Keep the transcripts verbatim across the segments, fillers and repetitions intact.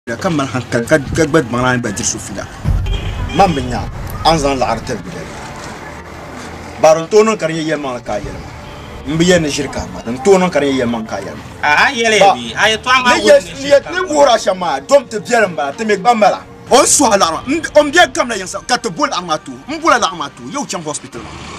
كم من حنك كجبت مراين بدر شوف لا ما بنيا أنزل العرض البلاد بارنتونو كريه يمان كاير مبين الشركة ما نتونو كريه يمان كاير آه يلي هاي طعم ما يس نقول شما دوم تبيرم با تمك باملا on soit là on bien comme la yansa katbul amatu mbula la amatu yow cham hospital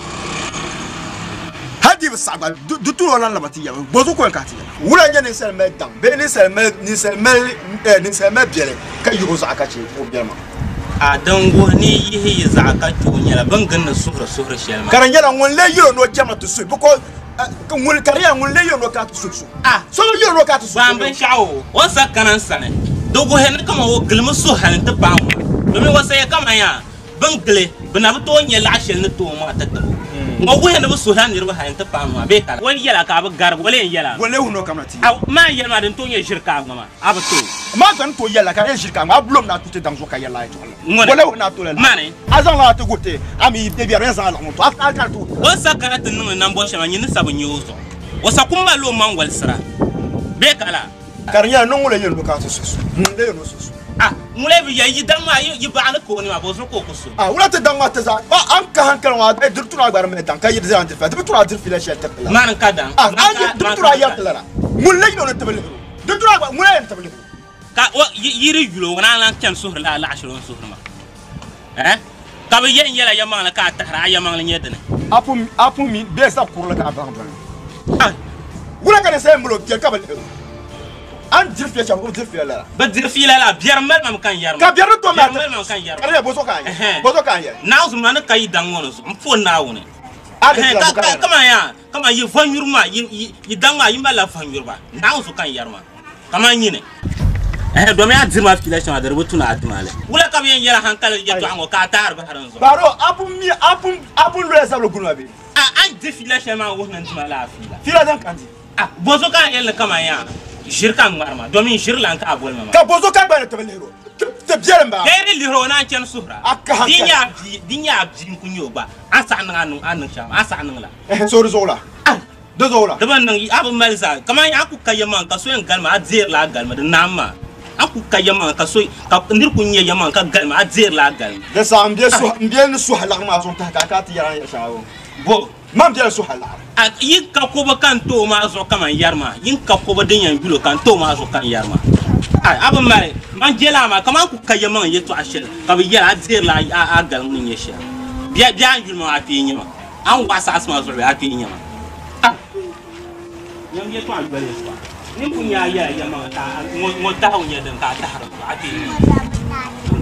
hadi bisaba du tout on la batiya bozo ko kati wula nyane sel me dam be ni sel me ni sel me ni sel me biere kay yugo za akachi o biema a dango ni yihi za akachi o nyala bangan na sufra sufra shelma karanyala ngon le yo no jama to su boko ngul kariya ngon le yo no ka to su ah so yo no ka to su bamban shawo wasa kanan sane dogo hen kama wo glima so han ta bam domin wasa ya kama ya bangle bana to nyala ashel ne to ma ta ta ngogo hen ba so han ne ba han ta bam ma be kala wani yala ka ba gar wala yala wala huno kamati aw ma yala den to nye shirka ngama aba to ma gan to yala ka en shirka ma blom na tuté dans zo ka yala to wala huno to la mane azan la to gote ami de bi rien za la to aka ka to wasa kana tin nan bo shama nyin sabu nyozo wasa kuma lo man wal sira be kala karnya non wala yelo ka to susu munde yo no susu ah mule bi yayi dan ma yi ba an ko ni ma bo so ko kusu ah wala te dan ma te za ba an ka han kan wa e dirtu na gbar me dan ka yidi zan te fa te tu na dir fila shel te la man ka dan ah an yi dirtu na ya te la mulle yo no te bele dirtu na mulle yo te bele ka yiri yulo wana lan kan suhra la la ashron suhra ma eh ka bi yen yela yamma la ka tahra yamma la nyedene apum apum mi be sa pour la ka ban ban ah wala ka ne sai mulo ke ka bele an dir fiya cham ko dir fiya la ba dir fiya la biar mal mam kan yar ka biar to ma mal mam kan yar kare bozo kan bozo kan ya naw zum man kay dan wono so fo nawune ka kama ya kama yi fanyurma yi yi dan ma yi mala fanyurba naw so kan yar ma kama nyine eh do me adir ma fiya cham adar butuna admale wala ka bien yara hankal ya to ango ka tar ba haran so baro apum mi apum apum le sa lo gunwa bi ah an dir fiya cham ma wona ntuma la fiya fiya dan kanti ah bozo kan yel kama ya shirka marma domin shirlan ka abol mama ka bozo ka bana to lero te biere mba kere liro na chen suhra dinya dinya jin kunyo ba asa nan anu anu sham asa nan la eh so zola ah do zola daban nan abu malsa kaman ya ku kayaman ka so en galma azir la galma da namma aku kayaman ka so ka ndir kunye yaman ka galma azir la galma da sa ambiye su ambiye ni su halak ma son ta ka ka ti yaran ya shawo bo mam biye su halak a yin ka ko ba kan to ma zo kaman yarma yin ka ko ba din yan bilo kan to ma zo kan yarma ai abin mare man jela ma kaman ku kayaman yeto ashel ka bi yara azir la a galma ni yesha biya biya yul ma afi nyima an wasa asma zo afi nyima ah yan yeto a gbele so ni kunya ya ya ma ta mo ta hu ya dan ka ta har afi